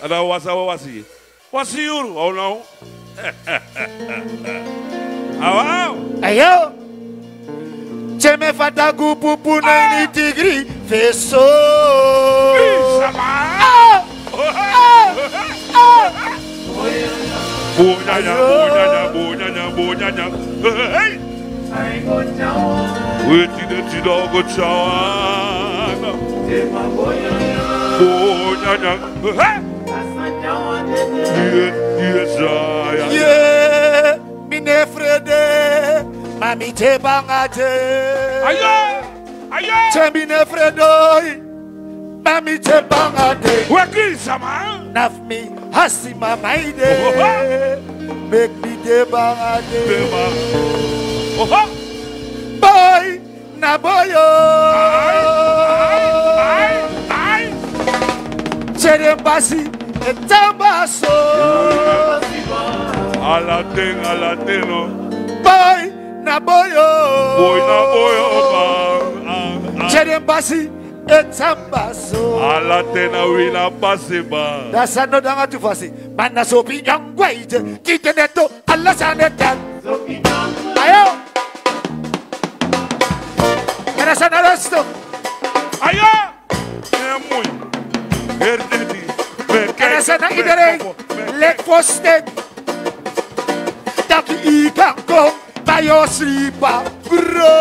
Ada wasi. Wasi yuru, oh no. Awau. Ayo. Ceme fata gupupu na ini tigri feso. Bunyanya. Hey. Weti de tidogo chawana. Bunyanya. Yeah, mine frede, mami te bangate. Ayo. Mine fredoi, mami te bangate. Weki sama. Nafmi hasi mamaide, make me te bangate. Boy, na boyo. Chere basi. Etambaso Alateno Boy na boyo Cherembasi etambaso Alatena wina pasiba Dasa no danga tu fasi Mana sopi nyang gwaije Kite neto Allah sanetan Ayo Kena sana resto Ayo Emui Herdedi Kena sana idere Lek fosten Taki ikanko Bayo slipa Bro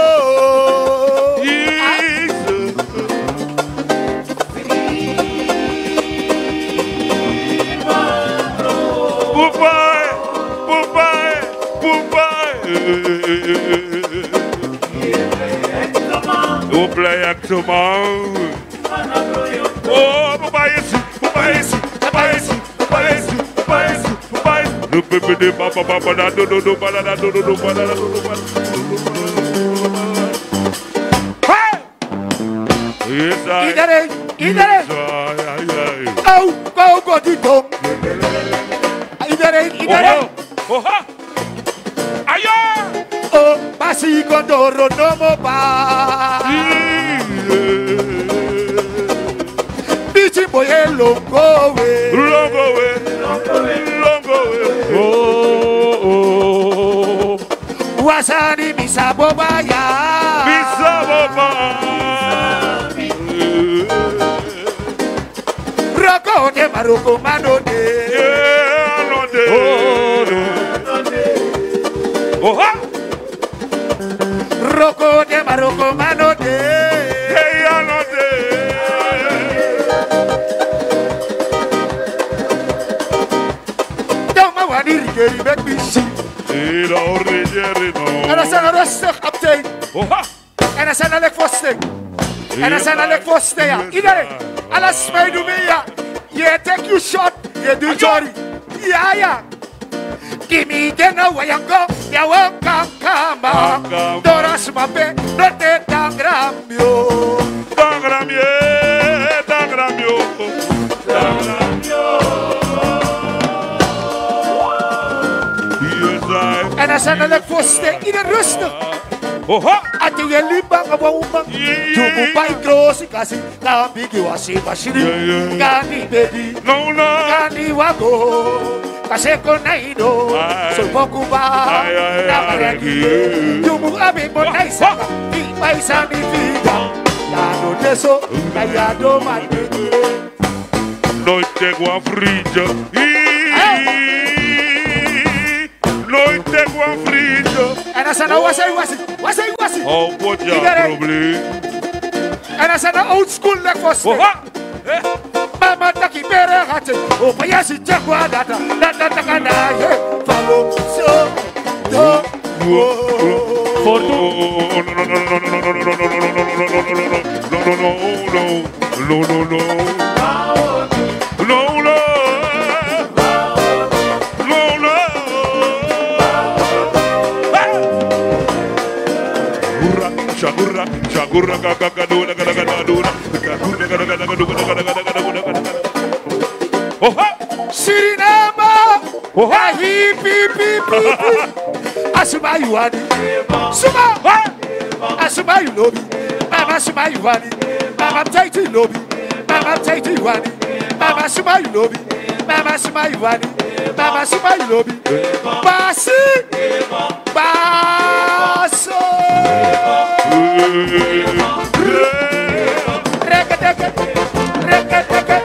O play actomão. Oh, papai. No pepe de papa da do balada do. Idere. Oh, go di tom. Idere. Oh. Ayo. Oh, pasi condoro no mo pa. Bichi boye longo we. Oh. Wasani misabo baya. Roko de maroko mano de. Oh. Roko de maroko mano de. Don't wani rigeri make me see. And I said I rest update. And I said I like first And I said I like first day. And I smile to me. Yeah, take you shot. You do Jory. Yeah. Give me dinner where you go. You won't come. Doras mape. Not the Dangramio. And I said I like first day. In a rust. At the Libang of a woman, you buy gross, kasi Nambigi wasi mashiri, Gani baby, No. Gani wago, Kaseko naido, so Pokuba, Namaraki, you move a bit more nice, by Sandy Vida, Yano Deso, Nayado, my baby. No take one fridge. And I said, what's it? Oh, what your problem? And I said, old school like first. Mama taki bere hate. Oh, payasi chakwa data. Data takana ye. Follow so do. Sirinama, Asuma Yuani, Asuma Yulobi, Mama Suma Yuani, Mama Taiti Lobi, Mama Taiti Yuani, Mama Suma Yulobi, Mama Suma Iwani, Mama Suma Ilobi, Basi, Baso, Rekateke, Rekateke,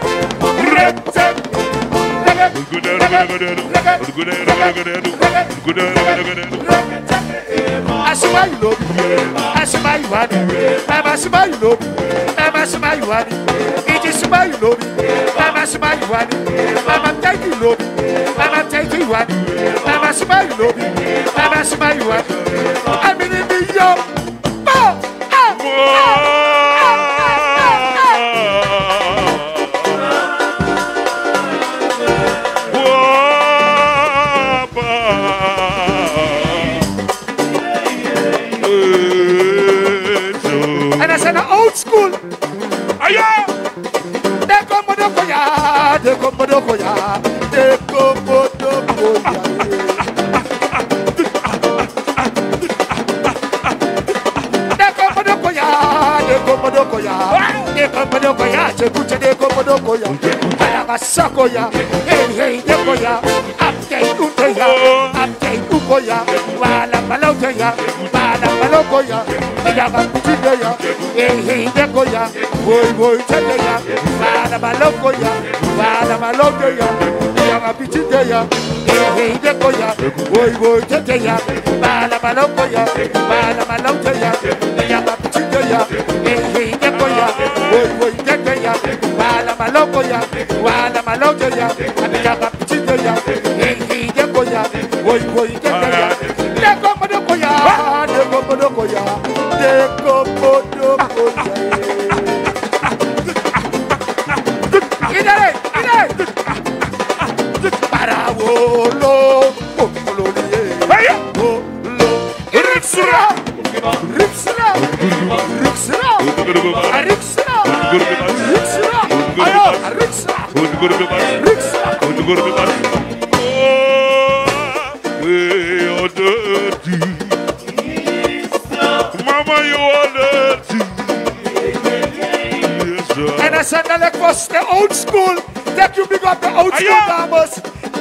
Asuma Ilobi, Asuma Iwani, Mama Suma Ilobi, Mama Suma Iwani, Iji Suma Ilobi, Mama Suma Iwani, Mama Take Ilobi, Mama Take Iwani, Mama Suma Ilobi, Mama Suma Iwani, I'm in the yo, old school. Ayo! De Komodokoya, de Komodokoya, de Komodokoya. De Komodokoya, de Komodokoya, de Komodokoya, Chekuche de Komodokoya. Ayagasakoya, hey hey de Koya, update Utoya, update Ukoya, Wala Malotoya, Wala Malokoya, Ayagakuchideya. Hey, hey, decoya, boy, teteya, bada malokoya, bada malokoya, yanga pichideya. Hey, decoya, boy, teteya, bada malokoya, bada malokoya, yanga pichideya. Hey, decoya, boy, teteya, bada malokoya, bada malokoya, yanga pichideya. Hey, decoya, boy, teteya, decomodokoya, decomodokoya, decomodokoya. Mama, you are dirty. And I said, like was the old school. That you big up the old school damas.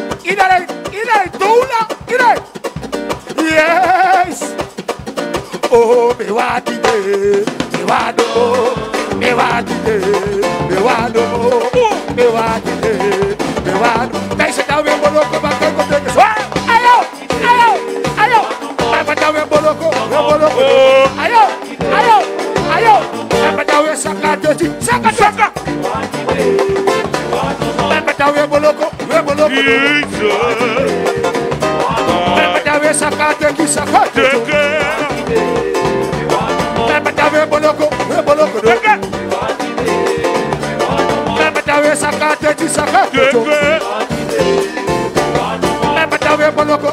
Yes. Oh, me wadi de, me wado, me wadi de, me wado, me wadi de, me wado. They said that we boloko, but they go take us. Ayo. But that we boloko. Ayo. But that we saka. But that we boloko. But that we saka. Mepatawe boloko. Mepatawe sakate ti sakate. Mepatawe boloko.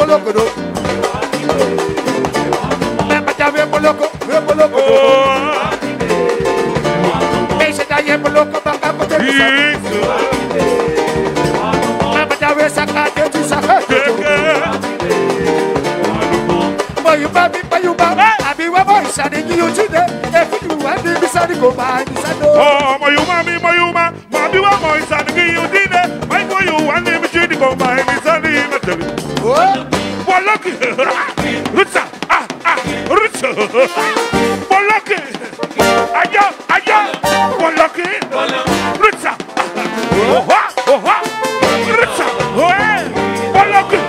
Mepatawe boloko. Mepatawe boloko bakakote. Mepatawe sakate ti sakate. Mayuba, Abiwa boy, Sadi you today. If you want to be Sadi go by, oh, Mayuma, Mabiwa boy, Sadi you today. My boy, you want to be go by, Sadi. Oh, Bolaki, Ritza, Bolaki, Aya, Bolaki, Ritza, Ritza, Bolaki.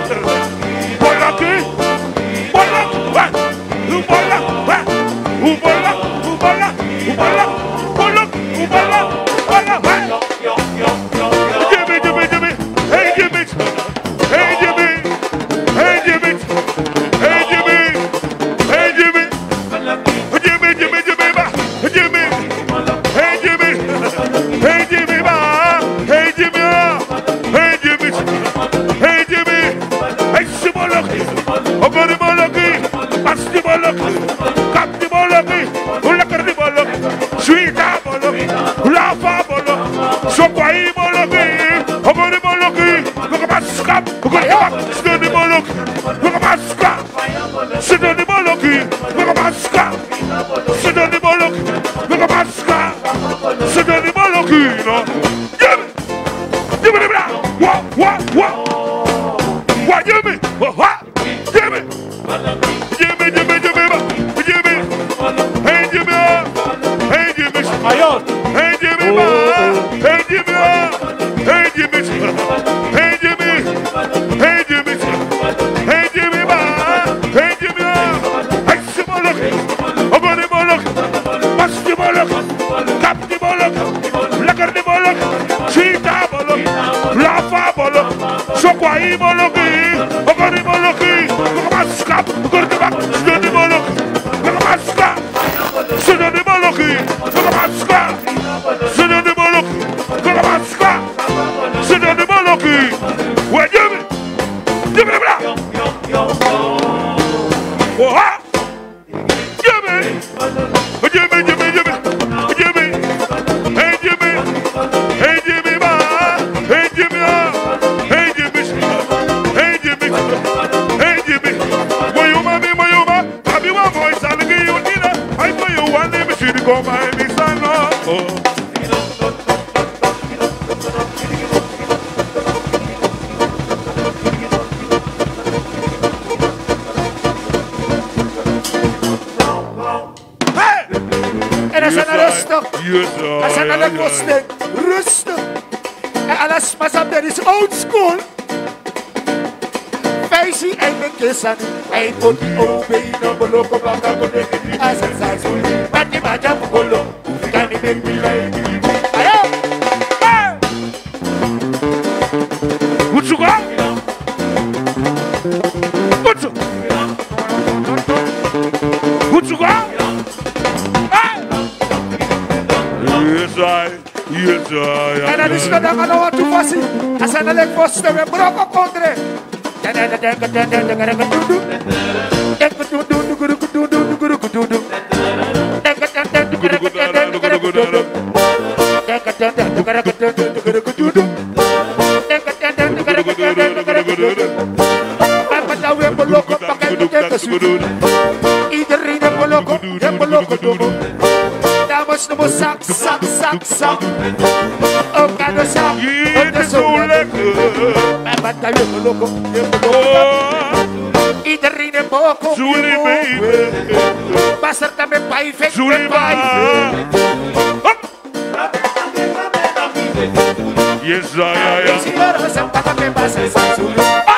Give me the What you mean? What? Jimmy! Jimmy! Hey Jimmy! Hey Jimmy! Maior! Hey Jimmy! Hey Jimmy! Hey Jimmy! Hey Jimmy! Hey Jimmy! Hey Jimmy! Hey Jimmy! Hey Simolok! Ogoni Molok! Basti Molok! Kapti Molok! Lakardi Molok! Chita Molok! Lafa Molok! Sokwai Molok! Ogoni Molok! Kokamaskap! Gordibak! Studi Molok! Kokamaskap! Studi Molok! Kokamaskap! Studi Molok! Kokamaskap! Studi Molok! Where Jimmy? Jimmy Bra! Oh ha! Jimmy! Jimmy! Hey Jimmy! Hey Jimmy ba! Hey Jimmy! Hey Jimmy! Hey Jimmy! Hey Jimmy! Moyuma, Abi wa voice and give you dinner. I know you want me to go my miss and oh. Rustig. En alles maar dat is old school. Feestje en de kissen. Hij moet obey no boloko baka boloko. As a size. Maar die maja boloko. Kan niet meer billen. Ayo. Goed zo gaan. Goed zo. Goed zo gaan. Yes, I. En dan is het dan aan wat toepassing. Als hij dan voor stemmen, brok op contre. Iedereen een boloko. Dames, no sak. Oh, kan de sak. Het is zo lekker. Iedereen een boko. Zuli baby. Passer também pai, vem Zuli pai. Yes, I. Senhora, você tá também passa Zuli.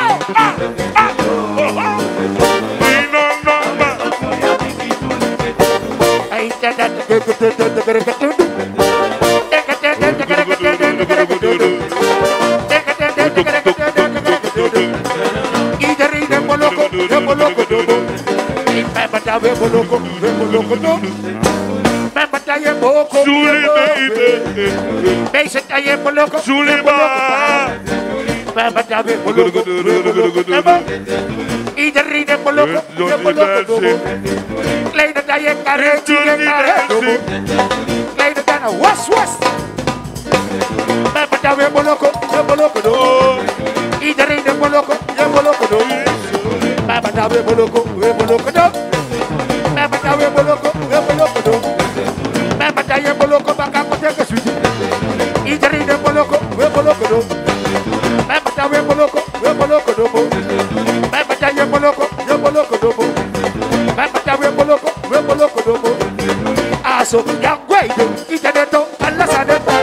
Iedereen een boloko. Vai boloko. Vai botar je boko. Zuli baby. Deze kan je boloko. Zuli ba. Vai botar je boloko. Iedereen een boloko. Kleine dat je karetje. Kleine dat je was. Vai botar je boloko. Iedereen een boloko. Vai botar je boloko. Vai botar je boloko. Vai botar je boloko. Baka koteka suji. Iedereen een boloko. Vai botar je boloko. Vai botar je boloko. Vai botar je boloko. Aso yang guaido. Itaneto alasaneta.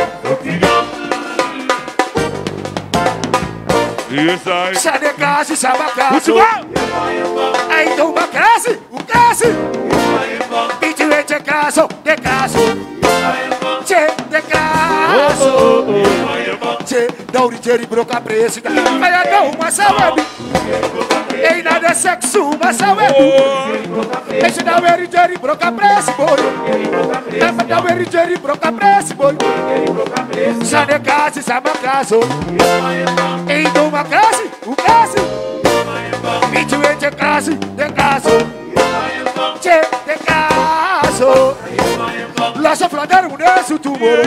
Yes, I. Sade kasi sama kaso. Ai toma kasi. Ukasi. Bicho eche caso. De caso. Che de caso. Che dauri jeri broka presi. Aya não masawebi. Ei nada sexo masawebi. Esse dauri jeri broka presi boy. Essa dauri jeri broka presi boy. Sade kasi sama kaso. Ei toma kasi. Ukasi. Bicho eche kasi. De caso. Che de caso. La sofladera une su tu moro.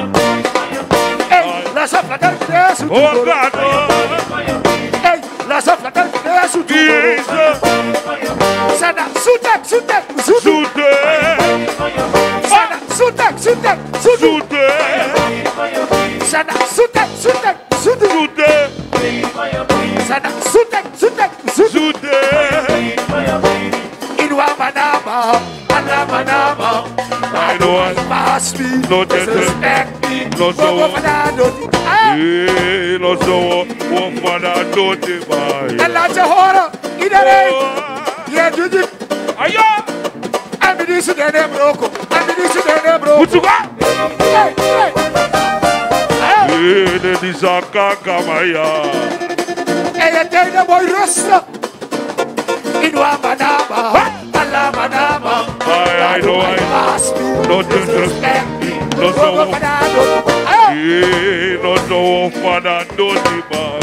Ey, la sofladera une su tu moro. Ey, la sofladera une su tu moro. Sana sutek. Sana sutek. Sana sutek. Sana sute. Inwa manama. I know I must be. No disrespect me. No so. No so. Woman, I don't buy. Allah Jahora. Idare. Yeah, Juju. Ayo. I'm the issue that they broke. Ladies are kakamaya. Hey, tell the boy Rasta. Inwa manama. Allah manama. I know I must be. No disrespect me. No so. No so. Father, don't buy.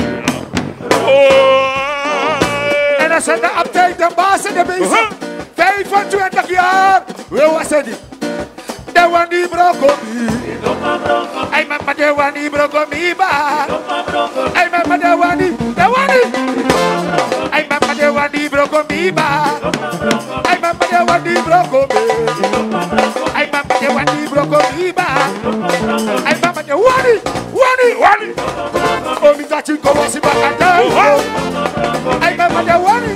En dan zijn de update, de baas en de bezig. 25 jaar. We was het niet. De one die broccoli. I remember the one die broccoli. I remember the one die. I remember the one die broccoli. I remember the one die broccoli. I remember the one die broccoli. I remember the one. Oh, me touching come on, see back and down. I remember the one.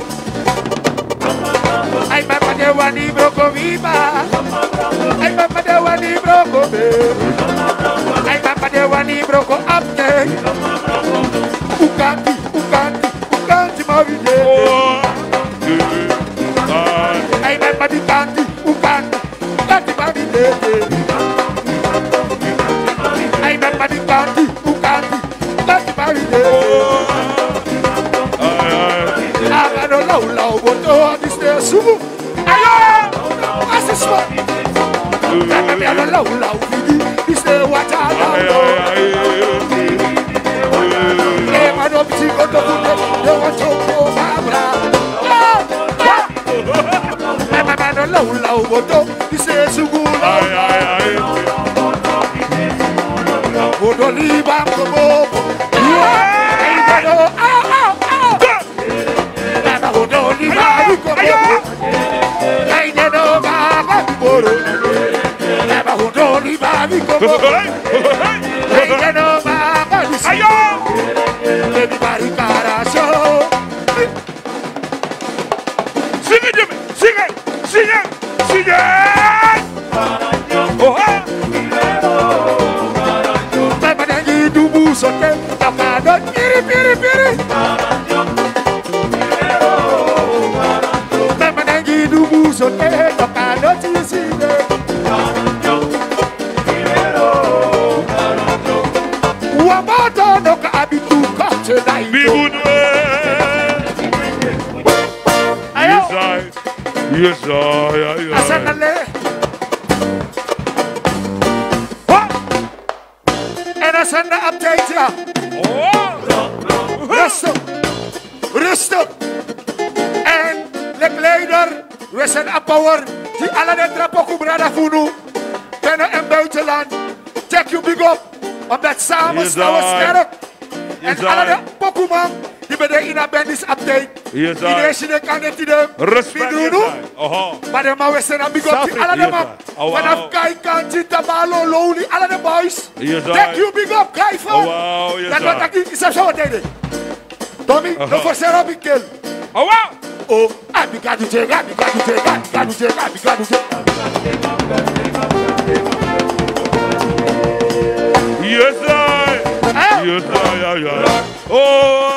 I remember the one he broke on me. I remember the one he broke on me. I remember the one he broke on up there. Ukanti, Mavide. I remember the candy, Ukanti, Mavide. I remember the candy, Ukanti, Mavide. I don't know, but oh, this day, Subu. Ayo! As a spot. I don't know, this day, what I don't see, they want to go, Barbara. I don't know, but oh, this day, Subu. Oh, don't leave, I'm the bob. Sing it! Yes, I. En dan zijn de updates, ja. Rustig. En de leider, we zijn een power. Die alle de trappen komen naar voelen. Binnen en buitenland. Check you big up. Omdat samen staan we sterk. En alle de Pokémon. Die ben in een bandis update. Yes, die deze kan niet in de respect. Maar de man we zijn een big up. Die alle de man. Vanaf Kaikan, Tabalo, Loli, alle de boys. Check you big up, Kaifo. Dat wat ik is zo deden. Tommy, no for Serabi kill. Oh, I got to take. Yes, I. Yes, I. Oh.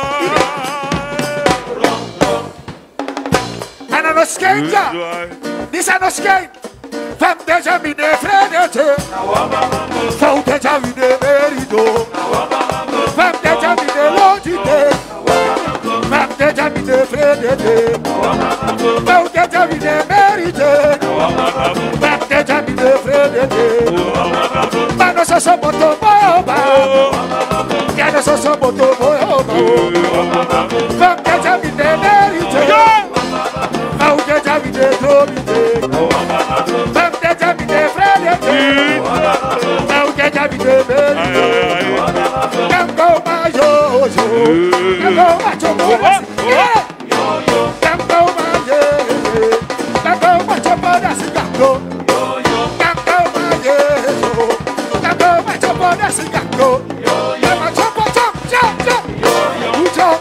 And I'm a skater. This is no skate. From deja vu de frede. From deja vu de merido. From deja vu de longite. From deja vu de frede. From deja vu de merite. From deja vu de frede. Mano so so moto boba. Mano so so moto boba. From deja vu de merite. From deja vu de dromite. From deja vu de frede. From deja vu de merite. Cango mayo. Cango macho. Cango mayo. Cango macho para cigarro. Cango mayo. Cango macho para cigarro. Cango macho para cigarro.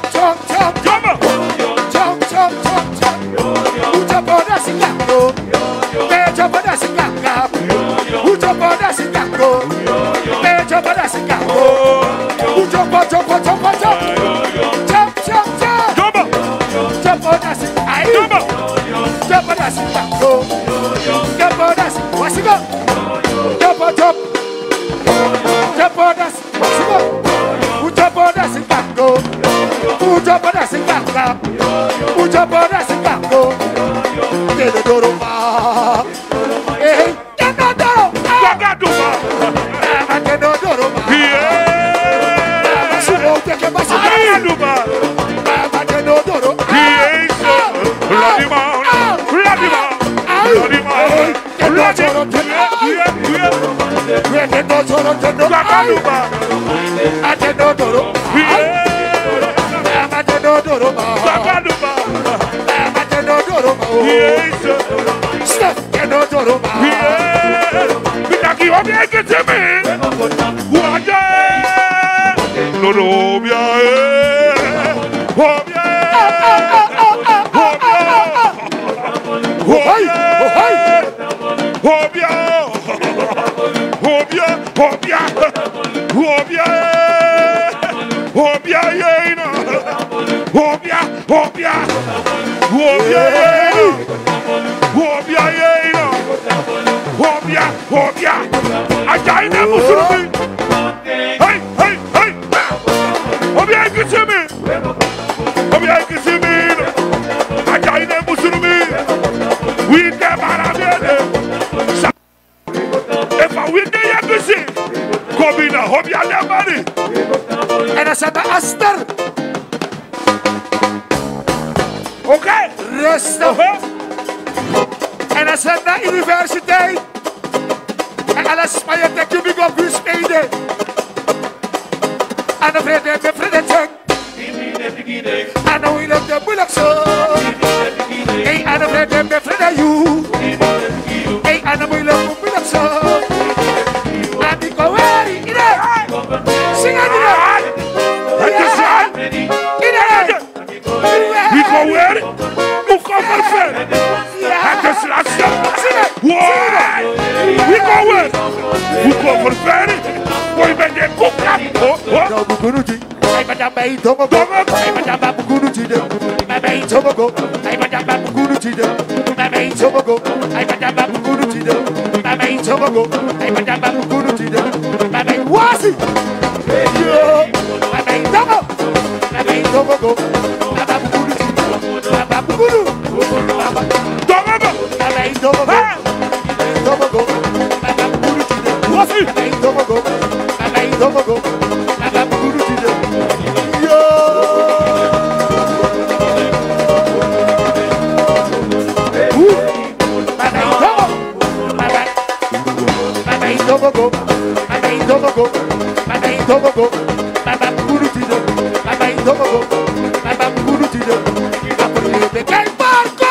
jump, jump, jump, jump, jump, jump, jump, jump on us, jump on us, go, jump on us, what's it go? Jump on jump on us, what's it go? Who jump on us and go? Who jump on us and go? Who jump on us and go? Get the door over. Hey, get the door over. Get the door over. And I said, Aster. Okay. Rest of En als het naar universiteit. En alles maar je denkt, je bent op je spelen. En dan vrede met vrede check. En dan wil ik de moeilijk zo. Hey, en dan vrede met vrede you. Hey, en dan wil ik de moeilijk zo. En die kan weer in het. Zing het in het. Het is aan. In het. Wie kan weer? Hoe kan het ver? Het is lastig. Why? Wie kan weer? Hoe kan het ver? Hoe ben je koeknap? Nou, Bukunuti. Hij ben dan bij Tomogo. Hij ben dan bij Bukunuti. Bij mij Tomogo. Hij ben dan bij Bukunuti. Bij mij Tomogo. Hij ben dan bij Bukunuti. Bij mij Tomogo. Hij ben dan bij Bukunuti. Bij mij Wasi. Bij mij Tomo. Bij mij Tomogo. Bij mij Bukunuti. Bij mij Bukunu. Tomogo. Bij mij Tomogo. Tomogo. Bij mij Bukunuti. Wasi. Bij mij Tomogo. Bij mij Tomogo. Bij mij Bukunuti. Tomogo, Tomogo, Tomogo, Baba Kurutide, Baba Tomogo, Baba Kurutide, Apurebe Kai Marco,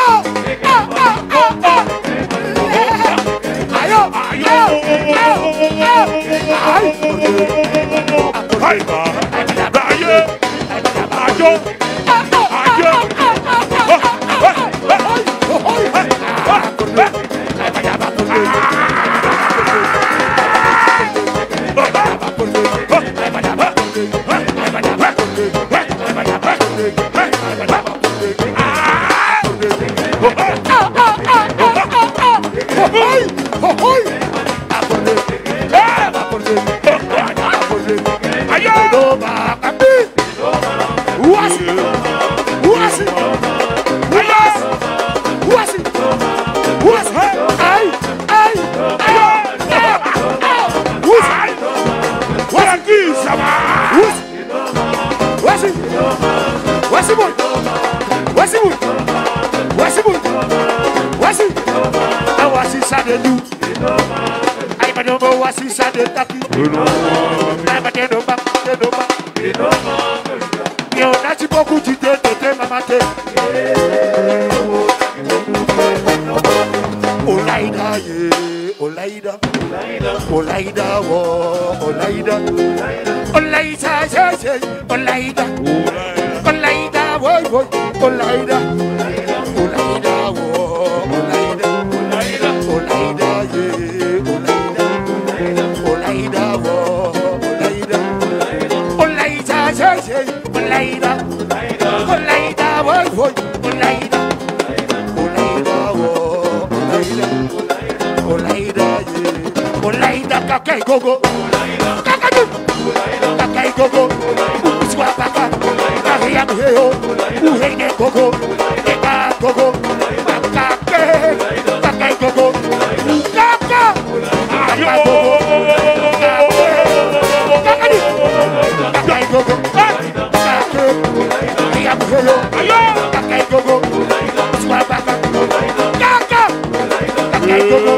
ayo, ayo, Olaida, Olaida, boy, boy, Olaida, Olaida, Olaida, Olaida, kakai gogo, kakadu, kakai gogo, uswa baka, kahiya muheo, uhene gogo, eka gogo, kakake, kakai gogo, kaka, kakai gogo, kakadu, kakai gogo, kakake, kahiya muheo, kakai gogo, uswa baka, kaka, kakai gogo,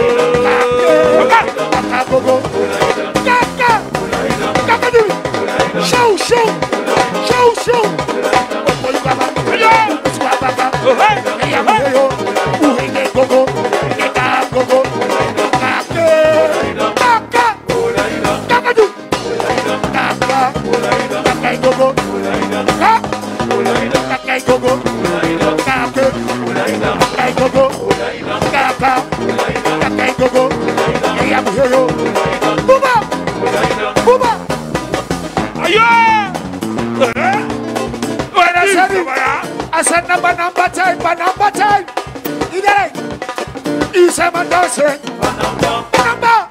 kaka gogo, kaka, kakadu, show, show, show, show, opo baba, uswa baka, kahiya muheo, uhene gogo, eka gogo, kake, kaka, kakadu, kaka, kakai gogo, kaka, kakai gogo, kake, kakai gogo, kaka, kakai gogo, kahiya muheo, buba, buba, Ayo! I said number time. Idere. Isama dancing. Number.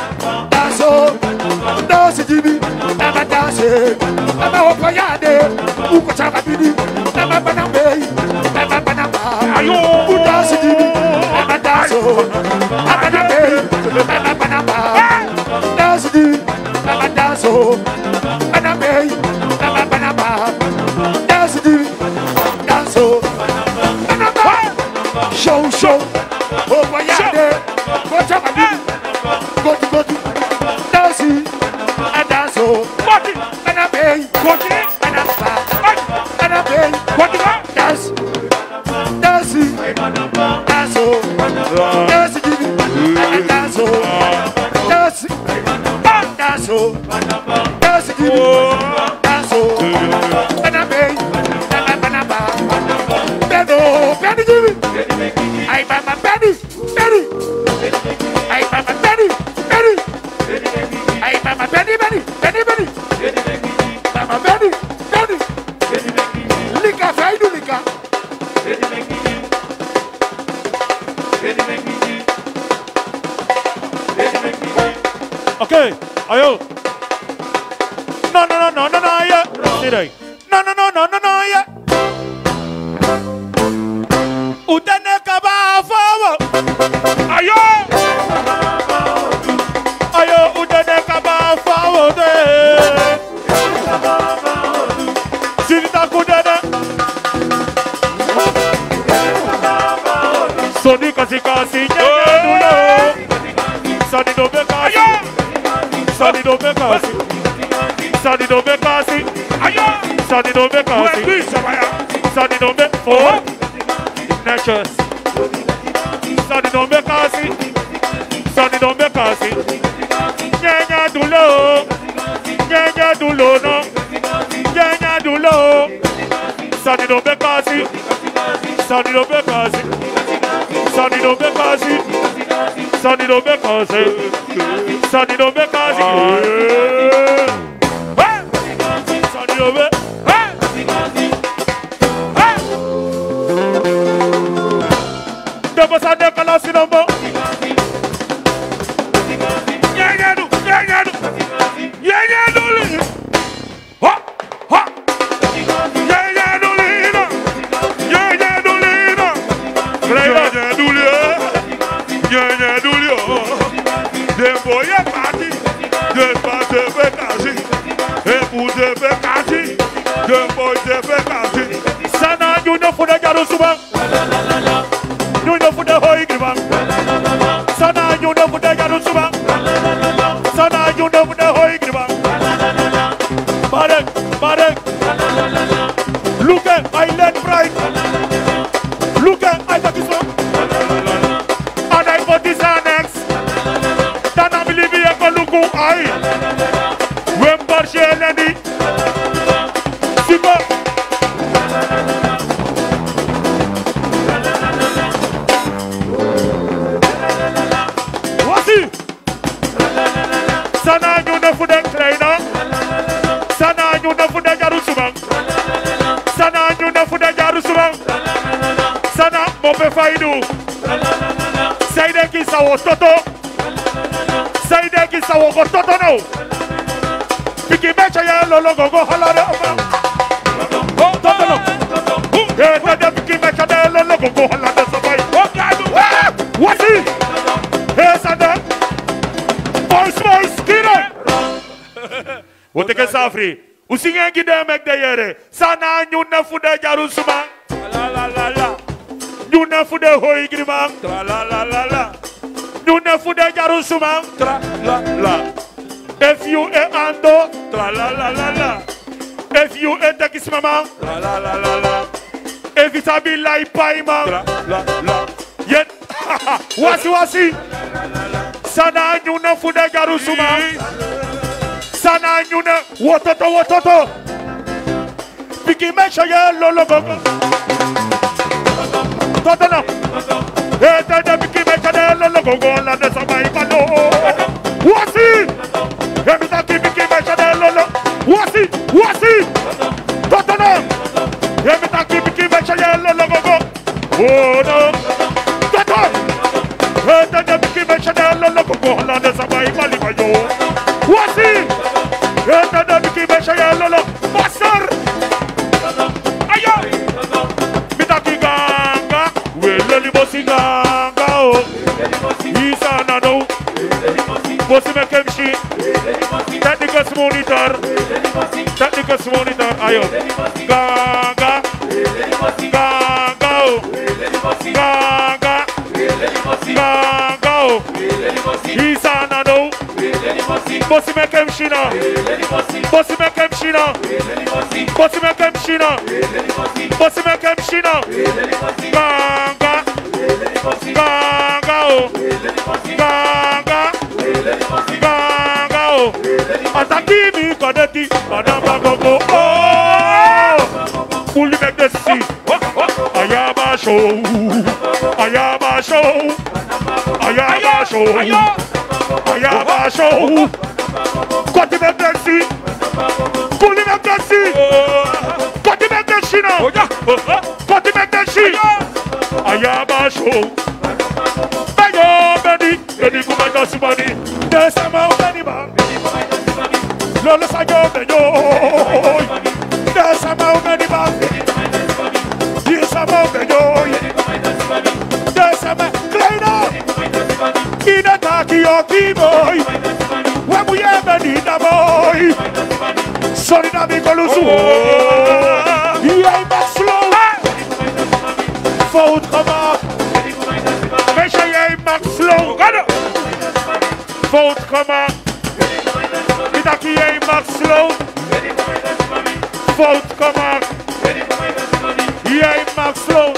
Dance jibi. Number dancing. Number hokoyade. Uko chaka bidi. Number banambe. Number banamba. Ayo! Dance jibi. Number dance. Number banambe. Number banamba. Dance jibi. Number dance. Banambe. Number banamba. Dance jibi. Dance. Banamba. Show. Hokoyade. Go chaka bidi. Go to. Dance. And dance. Banambe. Banamba. Banambe. Dance. Dance. Dance, Jimmy. Dance. Dance. Dance. Dance, Jimmy. Dance. Banaba. Benny, Jimmy. I mama Benny. I mama Benny. I mama Benny. Mama Benny. Lika, faidu lika. Okay, ayo. No, yeah. Today. No, yeah. Udane kaba fawo. Ayo, udane kaba fawo de. Sirita kudana. Soni kasi nyanya. Sani do bekasi. Sani do for natures. Sani do bekasi. Nyanya dulo no. Nyanya dulo. Sani do bekasi. Sana you know for the Jarusuba. You know for the Hoigriba. Sana you know for the Jarusuba. Sana you know for the Hoigriba. Barek. Look at Island Pride. Look at I got this one. And I got this annex. Then I believe you can look who I. When Barshelani. Super. What's it? Sana you know for the trainer. Sana you know for the Jarusuba. faidu. Say de ki sa wo toto. Say de ki sa wo toto no. Piki mecha ya lolo go go halare oma. Toto no. Hey, de piki mecha de lolo go go halare so bai. What's it? Hey, sada. Boys, kino. Wote ke safri. Usinge gide mek de yere. Sana nyuna fude jarusuma. La. Nyuna fude hoi grimang. La. Nyuna fude jarusuma. La. If you e ando. La. If you e tekis mama. La. If it's a be like paima. La. Yet. Wasi. Sana nyuna fude jarusuma. Sana nyuna wototo. Piki mecha ye lolo gogo. Toto no. Ete piki mecha de lolo gogo la de sabai malo. Wasi. Emi taki piki mecha de lolo. Wasi. Toto no. Emi taki piki mecha ye lolo gogo. Oh no. Toto. Ete piki mecha de lolo gogo la de sabai malo. Wasi. Ete piki mecha ye lolo. Master. Ayo. Mitaki ganga. Weleli bosi ganga o. Isa nano. Bosi mekemshi. Technicus monitor. Ayo. Ganga. Ganga o. Ganga o. Isa nano. Bosi mekemshina. Ganga o. Ganga o. Ataki mi kodeti. Madame gogo. Oh. Will you make the see? Ayaba show. Koti me blessi. Kuli me blessi. Koti me blessi now. Koti me blessi. Ayaba show. Bayo bedi kumanda subani. Desama bedi ba. Lolo sayo beyo. Desama bedi ba. Desama beyo. Desama kleina. Ina taki yoki boy. When we ever need a boy, sorry na mi kolusu. Yeah, back slow. Fout kama. Mesha yeah, back slow. Fout kama. Mitaki yeah, back slow. Fout kama. Yeah, back slow.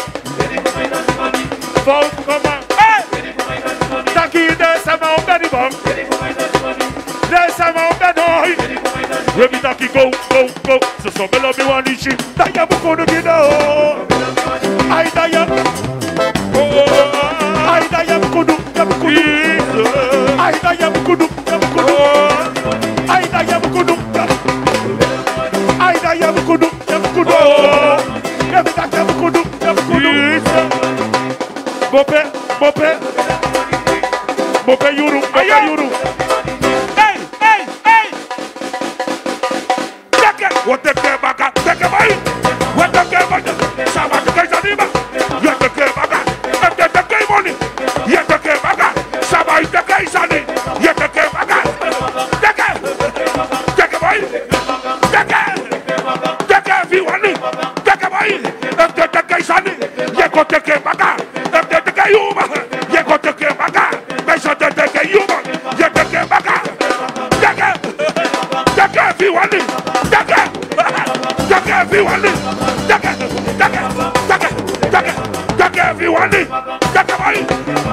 Fout kama. Taki there's a mount very bum. There's a mount that noise. When we taki go. So some love me one ishi. Daya buko no gida. Ay daya bukudu. Ay daya bukudu. When we taki bukudu. Bope yuru. Hey. Take baga. Take bai. What take baga? Sama take zanima. You take baga. Take money. You take baga. Sama take zani. You take baga. Take bai. Take viwani. Take bai. Take zani. You go take baga. Take yuma. You go take baga. Mesha take yuma. You take baga. Take viwani. Take everyone. Take everyone. Take money.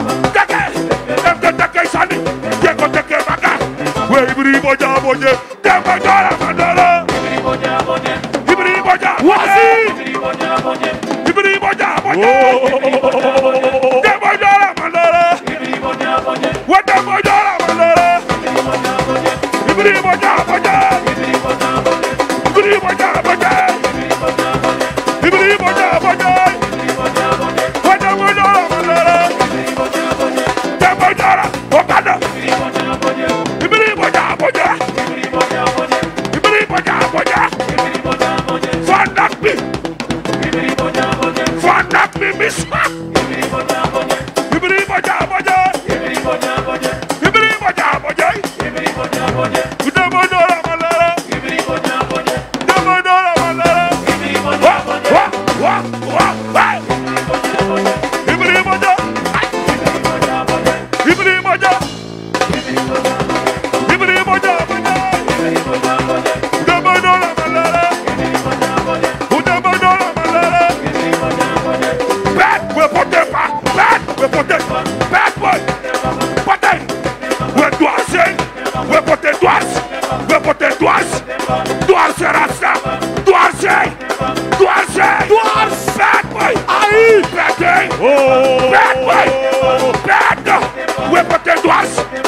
Take sunny. Take back. Where everybody boja. Take mandala. Everybody boja. What's it? Everybody boja. Take mandala. What the mandala? Everybody boja. Everybody boja. What the mandala?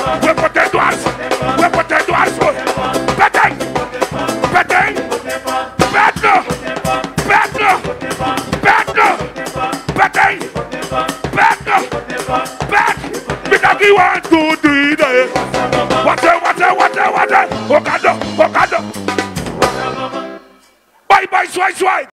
We pote doars. We pote doars. Beteng. Beteng. Betno. Betno. Betno. Beteng. Betno. Bet. Mitaki 1, 2, 3 day. Wate. Okado. Bye, swai.